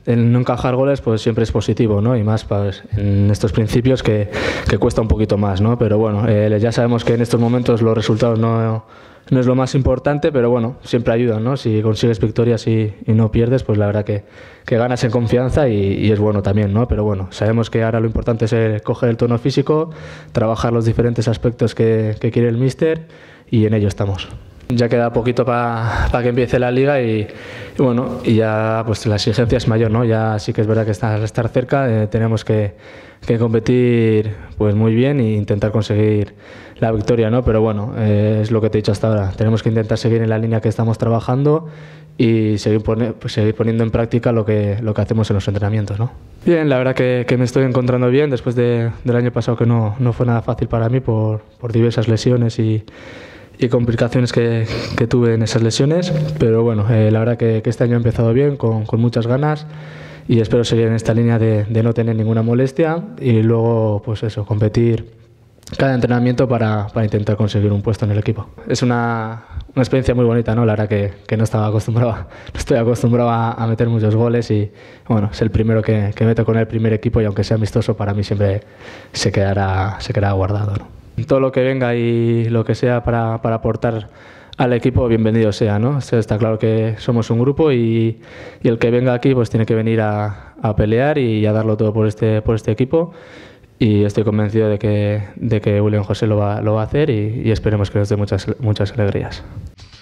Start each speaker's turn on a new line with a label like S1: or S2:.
S1: el no encajar goles pues siempre es positivo, ¿no? Y más pues, en estos principios que cuesta un poquito más, ¿no? Pero bueno, ya sabemos que en estos momentos los resultados no es lo más importante, pero bueno, siempre ayudan, ¿no? Si consigues victorias y no pierdes, pues la verdad que ganas en confianza y es bueno también, ¿no? Pero bueno, sabemos que ahora lo importante es coger el tono físico, trabajar los diferentes aspectos que quiere el míster y en ello estamos. Ya queda poquito para que empiece la liga y bueno, y ya pues la exigencia es mayor, ¿no? Ya sí que es verdad que estar cerca tenemos que competir pues muy bien e intentar conseguir la victoria, ¿no? Pero bueno, es lo que te he dicho hasta ahora. Tenemos que intentar seguir en la línea que estamos trabajando y seguir poniendo en práctica lo que hacemos en los entrenamientos, ¿no? Bien, la verdad que me estoy encontrando bien después del año pasado que no fue nada fácil para mí por diversas lesiones y complicaciones que tuve en esas lesiones, pero bueno, la verdad que este año he empezado bien, con muchas ganas y espero seguir en esta línea de no tener ninguna molestia y luego pues eso, competir cada entrenamiento para intentar conseguir un puesto en el equipo. Es una experiencia muy bonita, ¿no? La verdad que no estoy acostumbrado a meter muchos goles y bueno, es el primero que meto con el primer equipo y aunque sea amistoso para mí siempre se quedará guardado, ¿no? Todo lo que venga y lo que sea para aportar al equipo, bienvenido sea, ¿no? Está claro que somos un grupo y el que venga aquí pues tiene que venir a pelear y a darlo todo por este equipo y estoy convencido de que William José lo va a hacer y esperemos que nos dé muchas alegrías.